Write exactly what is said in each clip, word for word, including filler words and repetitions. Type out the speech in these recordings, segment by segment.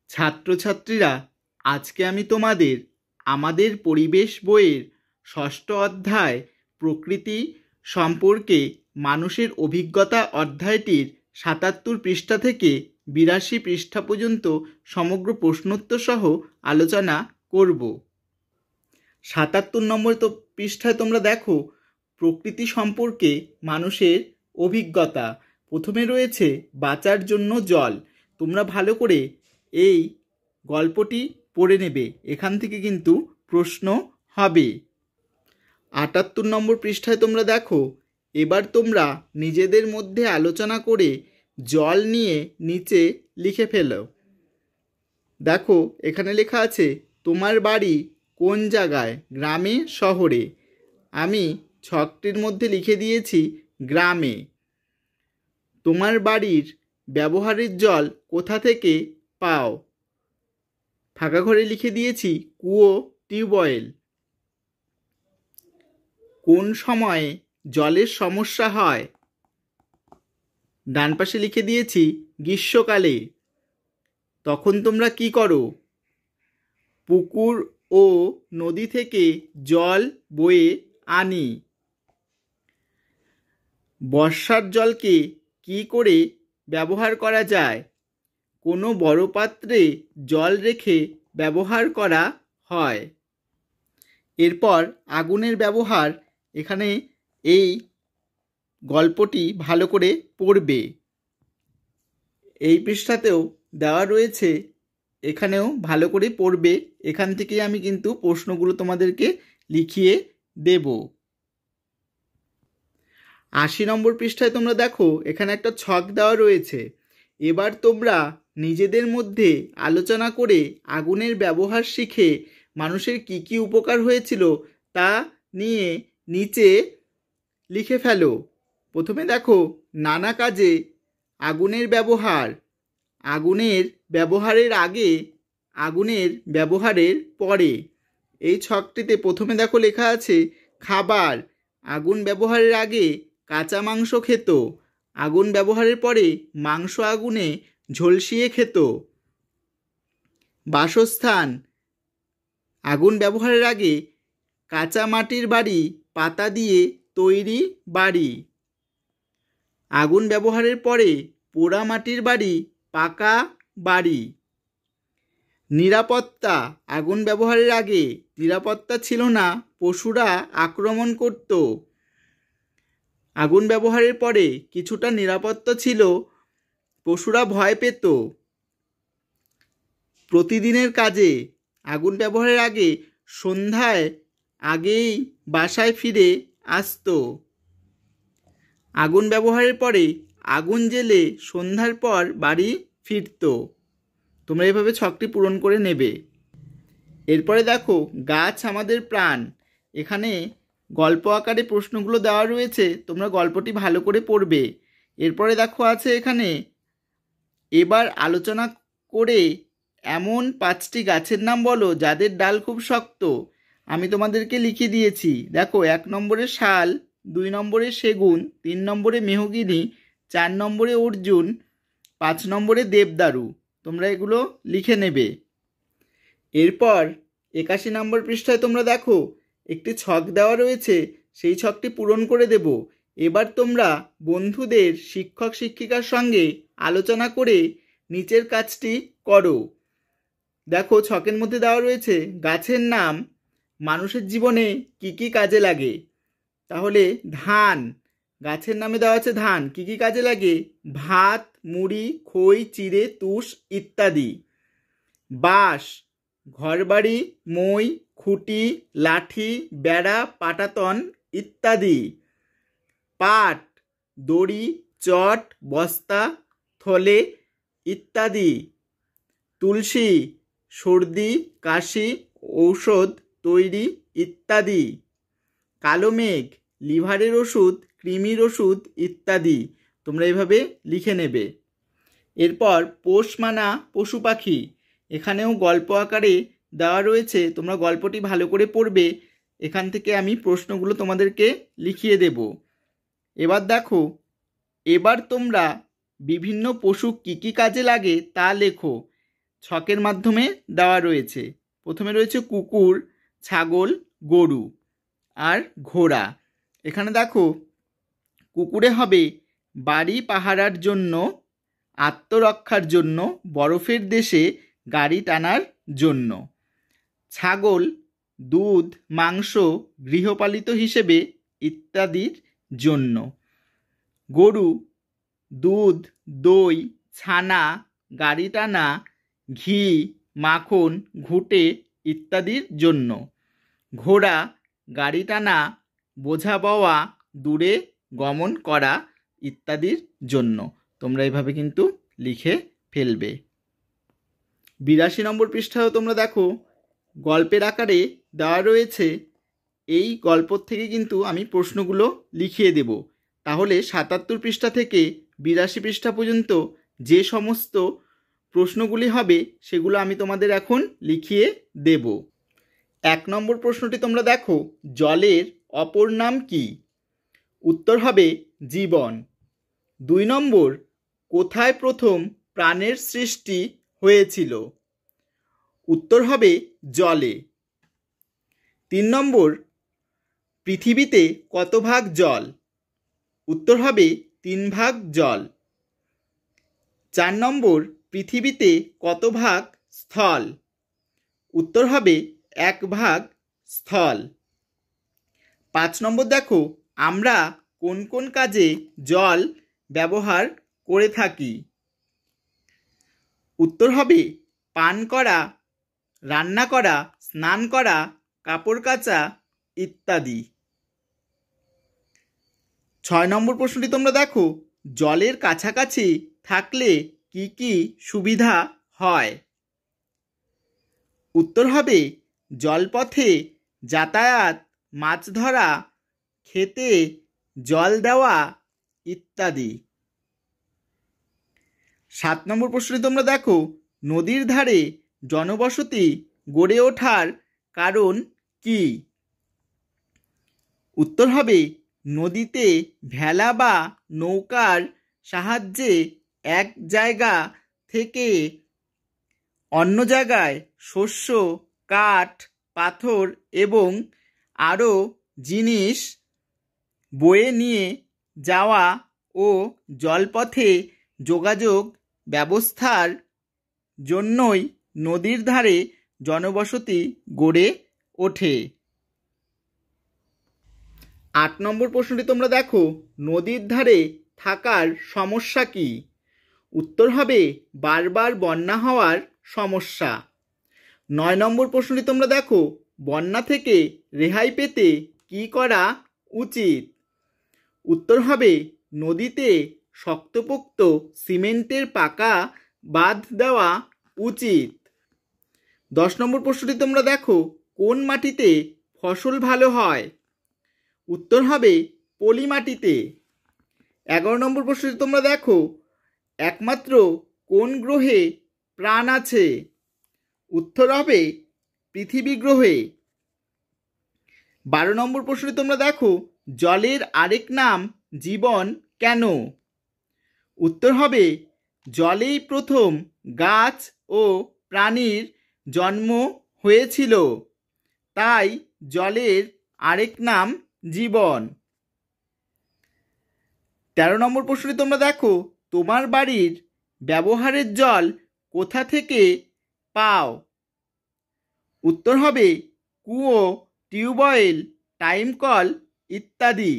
ছাত্রছাত্রীরা, আজকে আমি তোমাদের আমাদের পরিবেশ বইয়ের ষষ্ঠ অধ্যায় প্রকৃতি সম্পর্কে মানুষের অভিজ্ঞতা অধ্যায়টির সাতাত্তর পৃষ্ঠা থেকে বিরাশি পৃষ্ঠা পর্যন্ত সমগ্র প্রশ্নোত্তর সহ আলোচনা করব। সাতাত্তর নম্বর তো পৃষ্ঠায় তোমরা দেখো প্রকৃতি সম্পর্কে মানুষের অভিজ্ঞতা। প্রথমে রয়েছে বাঁচার জন্য জল। তোমরা ভালো করে এই গল্পটি পড়ে নেবে, এখান থেকে কিন্তু প্রশ্ন হবে। আটাত্তর নম্বর পৃষ্ঠায় তোমরা দেখো, এবার তোমরা নিজেদের মধ্যে আলোচনা করে জল নিয়ে নিচে লিখে ফেলো। দেখো এখানে লেখা আছে তোমার বাড়ি কোন জায়গায়, গ্রামে শহরে। আমি ছকটির মধ্যে লিখে দিয়েছি গ্রামে। তোমার বাড়ির ব্যবহারের জল কোথা থেকে পাও, ফাঁকা ঘরে লিখে দিয়েছি কুয়ো, টিউবওয়েল। কোন সময়ে জলের সমস্যা হয়, ডান পাশে লিখে দিয়েছি গ্রীষ্মকালে। তখন তোমরা কি করো, পুকুর ও নদী থেকে জল বয়ে আনি। বর্ষার জলকে কি করে ব্যবহার করা যায়, কোনো বড় পাত্রে জল রেখে ব্যবহার করা হয়। এরপর আগুনের ব্যবহার, এখানে এই গল্পটি ভালো করে পড়বে। এই পৃষ্ঠাতেও দেওয়া রয়েছে, এখানেও ভালো করে পড়বে। এখান থেকে আমি কিন্তু প্রশ্নগুলো তোমাদেরকে লিখিয়ে দেব। আশি নম্বর পৃষ্ঠায় তোমরা দেখো এখানে একটা ছক দেওয়া রয়েছে। এবার তোমরা নিজেদের মধ্যে আলোচনা করে আগুনের ব্যবহার শিখে মানুষের কি কি উপকার হয়েছিল তা নিয়ে নিচে লিখে ফেলো। প্রথমে দেখো নানা কাজে আগুনের ব্যবহার, আগুনের ব্যবহারের আগে, আগুনের ব্যবহারের পরে। এই ছকটিতে প্রথমে দেখো লেখা আছে খাবার, আগুন ব্যবহারের আগে কাঁচা মাংস খেত, আগুন ব্যবহারের পরে মাংস আগুনে ঝলসিয়ে খেত। বাসস্থান, আগুন ব্যবহারের আগে কাঁচা মাটির বাড়ি, পাতা দিয়ে তৈরি বাড়ি। আগুন ব্যবহারের পরে পোড়া মাটির বাড়ি, পাকা বাড়ি। নিরাপত্তা, আগুন ব্যবহারের আগে নিরাপত্তা ছিল না, পশুরা আক্রমণ করত। আগুন ব্যবহারের পরে কিছুটা নিরাপত্তা ছিল, পশুরা ভয় পেত। প্রতিদিনের কাজে, আগুন ব্যবহারের আগে সন্ধ্যায় আগেই বাসায় ফিরে আসতো। আগুন ব্যবহারের পরে আগুন জ্বেলে সন্ধ্যার পর বাড়ি ফিরত। তোমরা এভাবে ছকটি পূরণ করে নেবে। এরপরে দেখো গাছ আমাদের প্রাণ। এখানে গল্প আকারে প্রশ্নগুলো দেওয়া রয়েছে, তোমরা গল্পটি ভালো করে পড়বে। এরপরে দেখো আছে এখানে, এবার আলোচনা করে এমন পাঁচটি গাছের নাম বলো যাদের ডাল খুব শক্ত। আমি তোমাদেরকে লিখে দিয়েছি। দেখো এক নম্বরে শাল, দুই নম্বরে সেগুন, তিন নম্বরে মেহগিনি, চার নম্বরে অর্জুন, পাঁচ নম্বরে দেবদারু। তোমরা এগুলো লিখে নেবে। এরপর একাশি নম্বর পৃষ্ঠায় তোমরা দেখো একটি ছক দেওয়া রয়েছে, সেই ছকটি পূরণ করে দেব। এবার তোমরা বন্ধুদের, শিক্ষক শিক্ষিকার সঙ্গে আলোচনা করে নিচের কাজটি করো। দেখো ছকের মধ্যে দেওয়া রয়েছে গাছের নাম মানুষের জীবনে কি কি কাজে লাগে। তাহলে ধান, গাছের নামে দেওয়া আছে ধান, কি কি কাজে লাগে, ভাত, মুড়ি, খই, চিড়ে, তুষ ইত্যাদি। বাঁশ, ঘরবাড়ি, মই, খুঁটি, লাঠি, বেড়া, পাটাতন ইত্যাদি। পাট, দড়ি, চট, বস্তা, থলে ইত্যাদি। তুলসী, সর্দি কাশি ঔষধ তৈরি ইত্যাদি। কালো মেঘ, লিভারের ওষুধ, কৃমির ওষুধ ইত্যাদি। তোমরা এইভাবে লিখে নেবে। এরপর পোষ মানা পশু পাখি, এখানেও গল্প আকারে দেওয়া রয়েছে, তোমরা গল্পটি ভালো করে পড়বে। এখান থেকে আমি প্রশ্নগুলো তোমাদেরকে লিখিয়ে দেব। এবার দেখো, এবার তোমরা বিভিন্ন পশু কী কী কাজে লাগে তা লেখো। ছকের মাধ্যমে দেওয়া রয়েছে। প্রথমে রয়েছে কুকুর, ছাগল, গরু আর ঘোড়া। এখানে দেখো কুকুরে হবে বাড়ি পাহারার জন্য, আত্মরক্ষার জন্য, বরফের দেশে গাড়ি টানার জন্য। ছাগল দুধ, মাংস, গৃহপালিত হিসেবে ইত্যাদির জন্য। গরু দুধ, দই, ছানা, গাড়ি টানা, ঘি, মাখন, ঘুঁটে ইত্যাদির জন্য। ঘোড়া গাড়ি টানা, বোঝা বওয়া, দূরে গমন করা ইত্যাদির জন্য। তোমরা এইভাবে কিন্তু লিখে ফেলবে। বিরাশি নম্বর পৃষ্ঠাও তোমরা দেখো গল্পের আকারে দেওয়া রয়েছে। এই গল্প থেকে কিন্তু আমি প্রশ্নগুলো লিখিয়ে দেব। তাহলে সাতাত্তর পৃষ্ঠা থেকে বিরাশি পৃষ্ঠা পর্যন্ত যে সমস্ত প্রশ্নগুলি হবে সেগুলো আমি তোমাদের এখন লিখিয়ে দেব। এক নম্বর প্রশ্নটি তোমরা দেখো, জলের অপর নাম কি? উত্তর হবে জীবন। দুই নম্বর, কোথায় প্রথম প্রাণের সৃষ্টি হয়েছিল? উত্তর হবে জলে। তিন নম্বর, পৃথিবীতে কত ভাগ জল? উত্তর হবে তিন ভাগ জল। চার নম্বর, পৃথিবীতে কত ভাগ স্থল? উত্তর হবে এক ভাগ স্থল। পাঁচ নম্বর দেখো, আমরা কোন কোন কাজে জল ব্যবহার করে থাকি? উত্তর হবে পান করা, রান্না করা, স্নান করা, কাপড় কাচা ইত্যাদি। ছয় নম্বর প্রশ্নটি তোমরা দেখো, জলের কাছাকাছি থাকলে কি কি সুবিধা হয়? উত্তর হবে জলপথে যাতায়াত, মাছ ধরা, খেতে জল দেওয়া ইত্যাদি। সাত নম্বর প্রশ্নটি তোমরা দেখো, নদীর ধারে জনবসতি গড়ে ওঠার কারণ কি? উত্তর হবে নদীতে ভেলা বা নৌকার সাহায্যে এক জায়গা থেকে অন্য জায়গায় শস্য, কাঠ, পাথর এবং আরও জিনিস বয়ে নিয়ে যাওয়া ও জলপথে যোগাযোগ ব্যবস্থার জন্যই নদীর ধারে জনবসতি গড়ে ওঠে। আট নম্বর প্রশ্নটি তোমরা দেখো, নদীর ধারে থাকার সমস্যা কি? উত্তর হবে বারবার বন্যা হওয়ার সমস্যা। নয় নম্বর প্রশ্নটি তোমরা দেখো, বন্যা থেকে রেহাই পেতে কি করা উচিত? উত্তর হবে নদীতে শক্তপোক্ত সিমেন্টের পাকা বাঁধ দেওয়া উচিত। দশ নম্বর প্রশ্নটি তোমরা দেখো, কোন মাটিতে ফসল ভালো হয়? উত্তর হবে পলি মাটিতে। এগারো নম্বর প্রশ্নটি তোমরা দেখো, একমাত্র কোন গ্রহে প্রাণ আছে? উত্তর হবে পৃথিবী গ্রহে। বারো নম্বর প্রশ্নটি তোমরা দেখো, জলের আরেক নাম জীবন কেন? উত্তর হবে জলেই প্রথম গাছ ও প্রাণীর জন্ম হয়েছিল, তাই জলের আরেক নাম জীবন। তেরো নম্বর প্রশ্নটি তোমরা দেখো, তোমার বাড়ির ব্যবহারের জল কোথা থেকে পাও? উত্তর হবে কুয়ো, টিউবওয়েল, টাইম কল ইত্যাদি।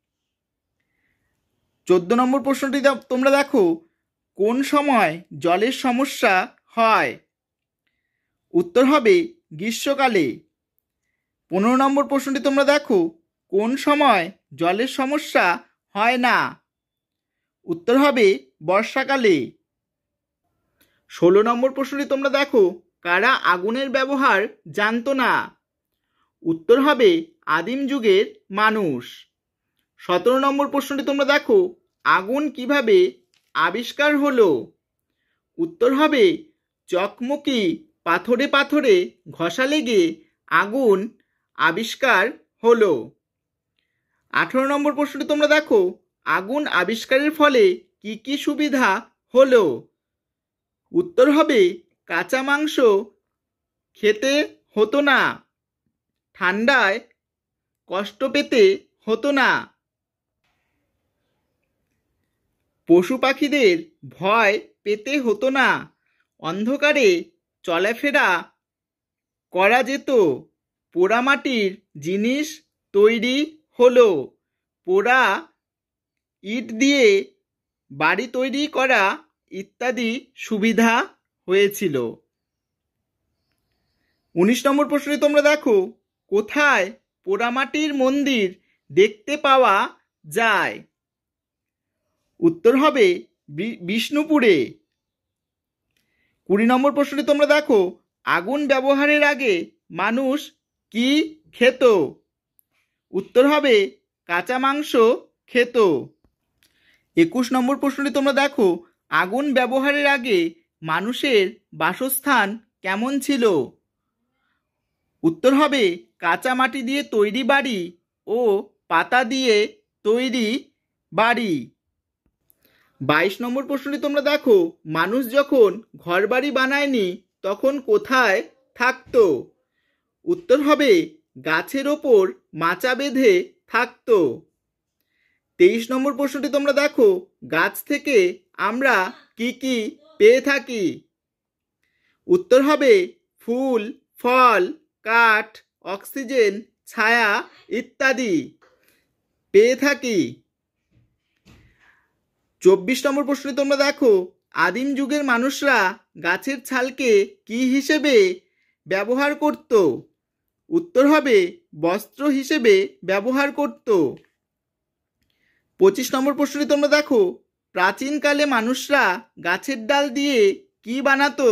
চোদ্দ নম্বর প্রশ্নটি তোমরা দেখো, কোন সময় জলের সমস্যা হয়? উত্তর হবে গ্রীষ্মকালে। পনেরো নম্বর প্রশ্নটি তোমরা দেখো, কোন সময় জলের সমস্যা হয় না? উত্তর হবে বর্ষাকালে। ষোলো নম্বর প্রশ্নটি তোমরা দেখো, কারা আগুনের ব্যবহার জানতো না? উত্তর হবে আদিম যুগের মানুষ। সতেরো নম্বর প্রশ্নটি তোমরা দেখো, আগুন কিভাবে আবিষ্কার হলো? উত্তর হবে চকমকি পাথরে পাথরে ঘষা লেগে আগুন আবিষ্কার হলো। আঠারো নম্বর প্রশ্নটি তোমরা দেখো, আগুন আবিষ্কারের ফলে কি কি সুবিধা হলো? উত্তর হবে কাঁচা মাংস খেতে হতো না, ঠান্ডায় কষ্ট পেতে হতো না, পশু পাখিদের ভয় পেতে হতো না, অন্ধকারে চলাফেরা করা যেত, পোড়ামাটির জিনিস তৈরি হলো, পোড়া ইট দিয়ে বাড়ি তৈরি করা ইত্যাদি সুবিধা হয়েছিল। উনিশ নম্বর প্রশ্নে তোমরা দেখো, কোথায় পোড়ামাটির মন্দির দেখতে পাওয়া যায়? উত্তর হবে বিষ্ণুপুরে। কুড়ি নম্বর প্রশ্নে তোমরা দেখো, আগুন ব্যবহারের আগে মানুষ কি খেত? উত্তর হবে কাঁচা মাংস খেত। একুশ নম্বর প্রশ্নে তোমরা দেখো, আগুন ব্যবহারের আগে মানুষের বাসস্থান কেমন ছিল? উত্তর হবে কাঁচা মাটি দিয়ে তৈরি বাড়ি ও পাতা দিয়ে তৈরি বাড়ি। বাইশ নম্বর প্রশ্নটি তোমরা দেখো, মানুষ যখন ঘরবাড়ি বানায়নি তখন কোথায় থাকতো? উত্তর হবে গাছের ওপর মাচা বেঁধে থাকতো। তেইশ নম্বর প্রশ্নটি তোমরা দেখো, গাছ থেকে আমরা কি কি পেয়ে থাকি? উত্তর হবে ফুল, ফল, কাঠ, অক্সিজেন, ছায়া ইত্যাদি পেয়ে থাকি। চব্বিশ নম্বর প্রশ্নে তোমরা দেখো, আদিম যুগের মানুষরা গাছের ছালকে কি হিসেবে ব্যবহার করত? উত্তর হবে বস্ত্র হিসেবে ব্যবহার করত। পঁচিশ নম্বর প্রশ্নে তোমরা দেখো, প্রাচীনকালে মানুষরা গাছের ডাল দিয়ে কি বানাতো?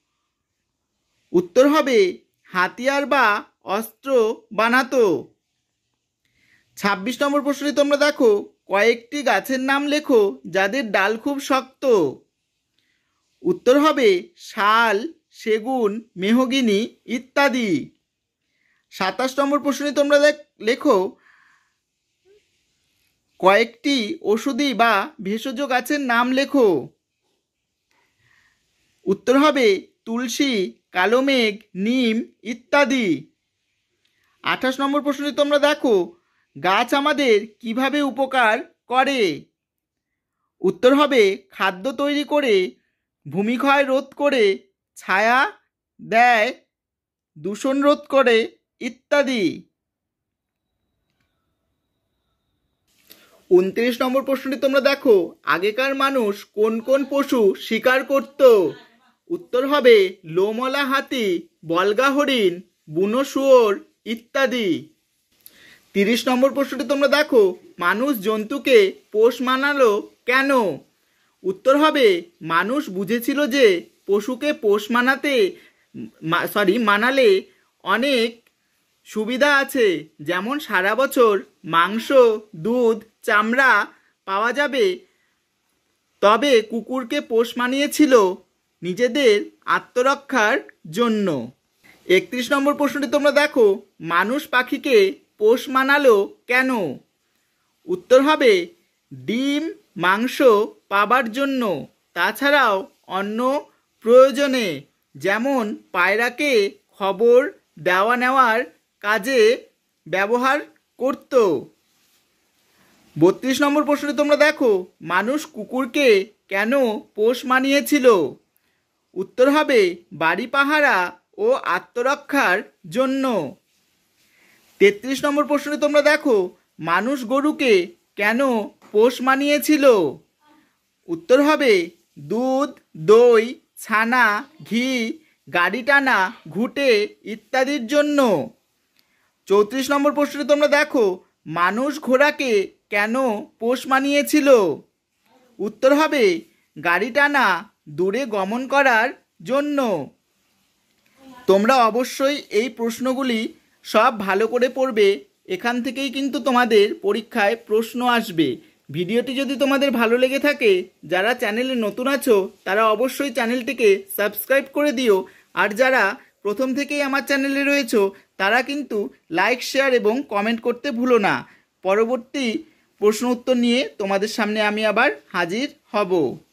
উত্তর হবে হাতিয়ার বা অস্ত্র বানাতো। ছাব্বিশ নম্বর প্রশ্নে তোমরা দেখো, কয়েকটি গাছের নাম লেখো যাদের ডাল খুব শক্ত। উত্তর হবে শাল, সেগুন, মেহগিনি ইত্যাদি। সাতাশ নম্বর প্রশ্নে তোমরা লেখো কয়েকটি ওষুধি বা ভেষজ গাছের নাম লেখো। উত্তর হবে তুলসী, কালোমেঘ, নিম ইত্যাদি। আঠাশ নম্বর প্রশ্নে তোমরা দেখো, গাছ আমাদের কিভাবে উপকার করে? উত্তর হবে খাদ্য তৈরি করে, ভূমিক্ষয় রোধ করে, ছায়া দেয়, দূষণ রোধ করে ইত্যাদি। উনত্রিশ নম্বর প্রশ্নটি তোমরা দেখো, আগেকার মানুষ কোন কোন পশু শিকার করত? উত্তর হবে লোমলা হাতি, বলগা হরিণ, বুনো শুয়োর ইত্যাদি। তিরিশ নম্বর প্রশ্নটি তোমরা দেখো, মানুষ জন্তুকে পোষ মানালো কেন? উত্তর হবে মানুষ বুঝেছিল যে পশুকে পোষ মানাতে সরি মানালে অনেক সুবিধা আছে, যেমন সারা বছর মাংস, দুধ, চামড়া পাওয়া যাবে। তবে কুকুরকে পোষ মানিয়েছিল নিজেদের আত্মরক্ষার জন্য। একত্রিশ নম্বর প্রশ্নটি তোমরা দেখো, মানুষ পাখিকে পোষ মানালো কেন? উত্তর হবে ডিম, মাংস পাবার জন্য, তাছাড়াও অন্য প্রয়োজনে, যেমন পায়রাকে খবর দেওয়া নেওয়ার কাজে ব্যবহার করত। বত্রিশ নম্বর প্রশ্নে তোমরা দেখো, মানুষ কুকুরকে কেন পোষ মানিয়েছিল? উত্তর হবে বাড়ি পাহারা ও আত্মরক্ষার জন্য। তেত্রিশ নম্বর প্রশ্নে তোমরা দেখো, মানুষ গরুকে কেন পোষ মানিয়েছিল? উত্তর হবে দুধ, দই, ছানা, ঘি, গাড়ি টানা, ঘুঁটে ইত্যাদির জন্য। চৌত্রিশ নম্বর প্রশ্নে তোমরা দেখো, মানুষ ঘোড়াকে কেন পোষ মানিয়েছিল? উত্তর হবে গাড়ি টানা, দূরে গমন করার জন্য। তোমরা অবশ্যই এই প্রশ্নগুলি সব ভালো করে পড়বে, এখান থেকেই কিন্তু তোমাদের পরীক্ষায় প্রশ্ন আসবে। ভিডিওটি যদি তোমাদের ভালো লেগে থাকে, যারা চ্যানেলে নতুন আছো তারা অবশ্যই চ্যানেলটিকে সাবস্ক্রাইব করে দিও, আর যারা প্রথম থেকেই আমার চ্যানেলে রয়েছো তারা কিন্তু লাইক, শেয়ার এবং কমেন্ট করতে ভুলো না। পরবর্তী প্রশ্ন উত্তর নিয়ে তোমাদের সামনে আমি আবার হাজির হব।